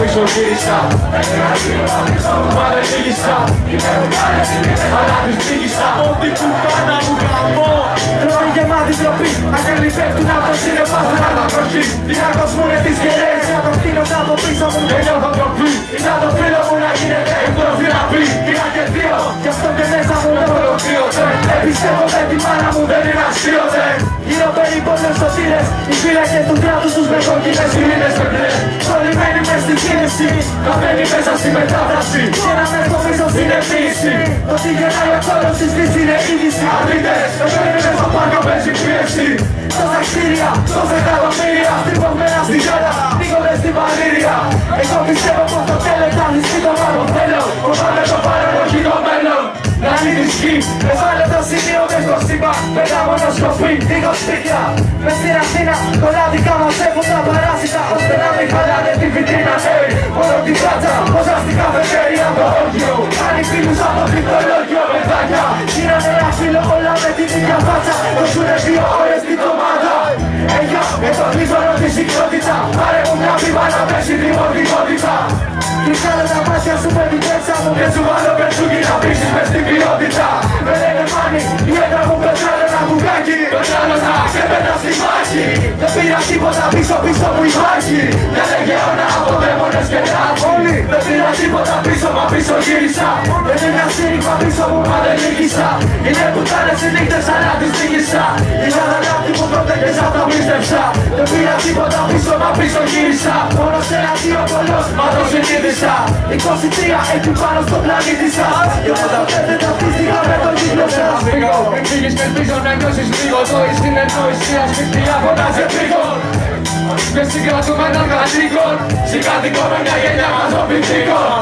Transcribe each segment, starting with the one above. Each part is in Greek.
πίσω γύρισα. Μα δεν λύγησα, αλλά τους πήγησα. Ό,τι που κάνα μου γαμώ. Τρώει γεμάτη τροπή, αγγέλοι πέφτουν από το σύννεφα. Στράτα βροχή, διάρκως μου είναι τις γερές. Να το φτύνω από πίσω μου και νιώθω τροπή. Να το φίλο μου να γίνεται εκτροφή να πει. Πήγα και δύο, κι αυτό και μέσα μου δεν προδοτήωτε. Επιστεύω με τη μάνα μου δεν είναι αστείωτε. Γύρω περιπόλες σωτήρες, οι φύλακες του κράτους τους με κόκκινες ειρήνες με μπλε. Κολλημένοι μες στη κίνηση, καμένοι μέσα στη μετάφραση. Και να με στο πίσω στην επίηση. Το τι γεννάει ο κόλλος της γης είναι είδηση. Αρνητές, επέμεινες στο πάρκο παίζει πίεση. Τόσα κτίρια, τόσα εκατομμύρια, στριπωμένα στη γέλα, νίκονται στην παλήρια. Εγώ πιστεύω πως το τέλος θα λυστεί το μάλλον θέλω. Κοβάμε το παρόν, όχι το μέλλον. Να είναι τη γη, έβαλε το σημείο μες στο σύμπαν. Πέρα μονοσκοπή, λίγο σπίτια. Μες στην Αθήνα, κολλάδικα μας έχουν τα παράσιτα. Ώστε να μην χαλάνε τη βιτρίνα, μόνο την τσάτσα, όσα στην καφετέρια το όργιο. Κάνει φίλους από πληκτρολόγιο, παιδάκια. Γίνανε ένα φίλο όλα με την ίδια φάτσα. Δώσουνε 2 ώρες την εβδομάδα. Με το γλύφωνο τη συχνότητα. Πάρε μου μια πίπα να πέσει δημοτικότητα. Κλεισάλω τα μάτια σου με την τέξα μου και σου βάλω πετσούκι να πείσεις μες στην ποιότητα. Με λένε μάνι, η έντρα μου πετράλω ένα μπουκάκι. Πετράλω να και πέτα στη μάχη. Δεν πήρα τίποτα πίσω μου υπάρχει. Μια λεγεώνα από δαίμονες και τράφη. Δεν πήρα τίποτα πίσω μα πίσω γύρισα. Δεν είναι ασύρικμα πίσω μου μα δεν λύγησα. Είναι πουτάνες οι νύχτες αλλά τις λύγησα. Είδα δαλάτι που πρώτα και σαν τα πίστεψα. Δεν πήρα τίποτα πίσω μα πίσω γύρισα. Μόνο σε ένα δύο πολλός μα το συνείδησα. 23 εκεί πάνω στο πλανήτη σας. Και όταν δεν ταυτίστηκα με τον κύκλο σας. Μην φύγεις και ελπίζω να νιώσεις λίγο. Το στην εννοησία σπιτιά φωνάζει επίγον. Και συγκρατούμενων κατοίκων. Συγκατοικώ με μια γενιά μαζοπιτικών.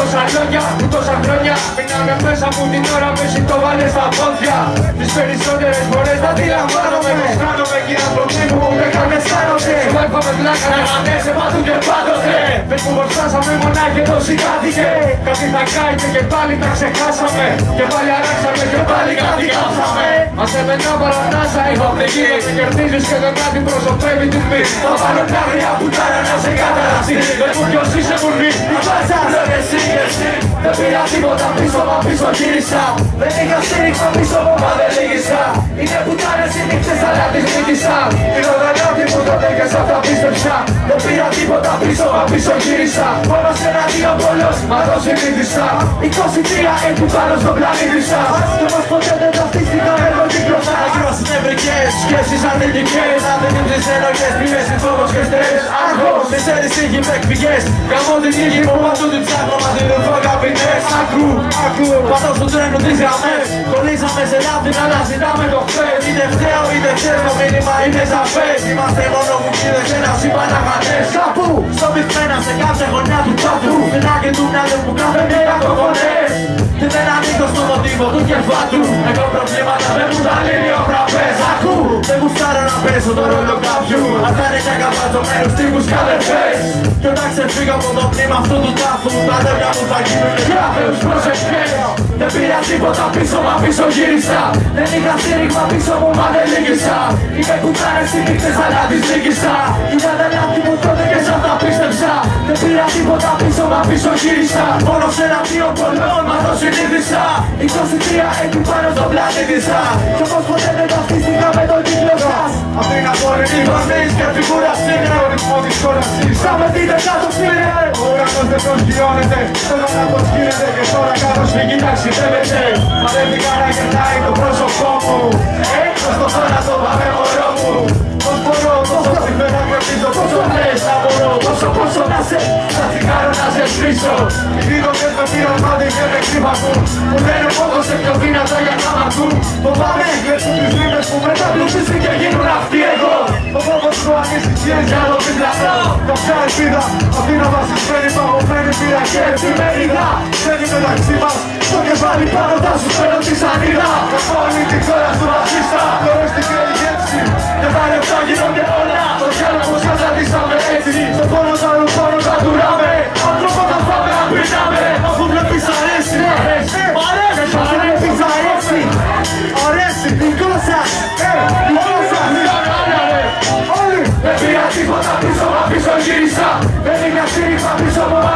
Τόσα χρόνια μείναμε μέσα μου την ώρα που εσύ το βάλες στα πόδια. Τις περισσότερες φορές θα αντιλαμβάνομαι πως κάνομαι κι οι άνθρωποι μου δεν αισθάνονται. Σου εύχομαι πλάκα να γανέσαι παντού και πάντοτε. Πες που μπορστάσαμε μονάχοι εδώ συγκάτοικε. Κάτι θα κάηκε και πάλι τα ξεχάσαμε. Και πάλι αράξαμε και πάλι κάτι κάψαμε. Μας εμένα παρανάσα ηχοπτική. Και κερδίζεις και το κάτι προσωπεύει την μη. Θα βάλω μια γριά πουτάρα να σε καταραστεί. Δεν μου ποιος είσαι μουρνή. Η βάζα εσύ. Δεν πήρα τίποτα πίσω μα πίσω γύρισα. Δεν είχα στήριξα πίσω μου μα δεν λύγησα. Είναι πουτάνες οι νύχτες αλλά τις νίκησα. Είναι ο δαλιώτη που τότε και σ' αυτά πίστεψα. Δεν πήρα τίποτα πίσω μα πίσω γύρισα. Μόνο σε ένα δύο πολλός μα το συνείδησα. 23 εκεί πάνω στον πλανήτη σας. Κι όμως ποτέ δεν ταυτίστηκα με τον κύκλο σας. Ακρός νευρικές, σκέψεις αρνητικές. Αντιλήψεις ενοχές, πίνες, φόβος και στρες. Άγχος, τεσσέρις τύχοι με εκπηγές. Καμώ την τύχη που παντού την ψάχνω μα την ρουφώ καπινές. Ακού, πατώ στο τρένο τις γραμμές. Κολλήσαμε σε λάθη αλλά ζητάμε το χθες. Είτε φταίω είτε θες το μήνυμα είναι σαφές. Είμαστε μόνο κουκίδες σε ένα σύμπαν αγανές. Κάπου, στο πυθμένα σε κάθε γωνιά του τσάτου. Φαινά και του μυαλού μου κάθε μέρα κοφωνές. Και δεν ανήκω στο μοτίβο του κεφάτου. Εγώ προβλήματα δεν μου τα λύνει ο φραπές. Ακού, δεν γουστάρω να πέσω το ρόλο κάποιου. Αυτά είναι για καπατωμένους τύπους καλεφές. Κι όταν ξεφύγω από το πνήμα αυτού του τάφου, τα αδέρφια μου θα γίνουνε γράφεους προσευχές. Δεν πήρα τίποτα πίσω μα πίσω γύρισα. Δεν είχα στήριγμα πίσω μου μα δεν λύγησα. Είναι κουτάρες οι νύχτες αλλά τις νίκησα. Είδα δελάτη μου τότε και σ' αυτά πίστεψα. Δεν πήρα τίποτα πίσω μα πίσω γύρισα. Μόνο σε ένα δύο πολλών μα το συνείδησα. 23 εκεί πάνω στο πλανήτη σας. Κι όπως ποτέ δεν ταυτίστηκα με τον κύκλο σας. Αυτή να μπορεί οι γονείς και φιγούρα είναι ο ρυθμός της κόλασης. Θα με δείτε κάτω φίλε. Ο ουρανός δεν προσγειώνεται. Θέλω να το σκύνεται και τώρα κάτω στη γη ταξιδεύεται. Μα δεν την καρά γερνάει το πρόσωπό μου. Έξω στο θάνατο πάμε μωρό μου. Πώς μπορώ, πόσο συμφέρα κερδίζω, πόσο λες να μπορώ. Πόσο να σε, θα τσιγάρω να σε σβήσω. Οι δίδοκες με πήραν μάτι και με ξύπακουν. Μου λένε πόσο σε πιο δυνατά για να μ' ακούν. Φοβάμαι, κλέψουν τις λίμνες που μεταπλούτησαν και γίνουν αυτοί εγώ. Ο φόβος σου ανησυχίες για το διπλανό. Κάποια ελπίδα, αυτή να βασισμένη παγωμένη πήρα και εφημερίδα. Δεν είναι μεταξύ μας, στο κεφάλι πάνω θα σου φέρω τη σανίδα. Καθώ όλη την χώρα του βασίστα, χωρίστηκε η γεύση. Και τα λεπτά γίνονται όλα, το χέρι πως καταντήσαμε έτσι. Στο πόνο τα ρουφώνω τα τουράμε, άνθρωπο θα πάμε να πεινάμε. Αφού βλέπεις αρέσει, βλέπεις αρέσει. Αρέσει, δικό σας, δικό σας. Δεν πήρα τίποτα πίσω μα πίσω γύρισα. Δεν είχα στήριχα πίσω μου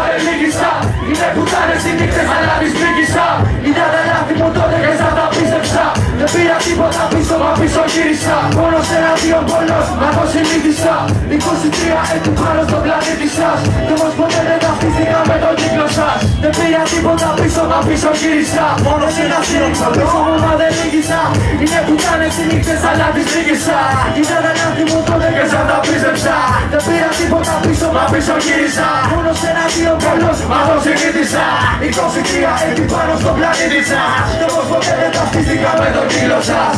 Είναι πουτάνες οι νύχτες αλλά τις βρήκησα. Ήταν τα λάθη μου τότε και σαν τα πίστεψα. Δεν πήρα τίποτα πίσω μα πίσω γύρισα. Μόνο σε ένα-δύο πόλος μα το συνήθισα. 23 έτη πάνω στον πλανήτη σας. Κι όμως ποτέ δεν ταυτίστηκα με τον κύκλο σας. Δεν πήρα τίποτα πίσω μα πίσω γύρισα. Μόνο σε ένα-δύο πίσω μου μα δεν νίκησα. Είναι πουτάνες οι νύχτες αλλά τις βρήκησα. Ήταν τα λάθη μου τότε και σαν τα πίστεψα. Δεν πήρα τίποτα πίσω μα πίσω γύρισα. Μόνο σε ένα-δύο πόλος μα το συνήθισα. 23 έτη πάνω στον πλανήτη σας. Κι όμως ποτέ δεν ταυτίστηκα με τον κύκλο σας.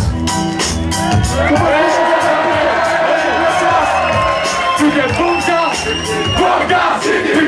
To the bunker,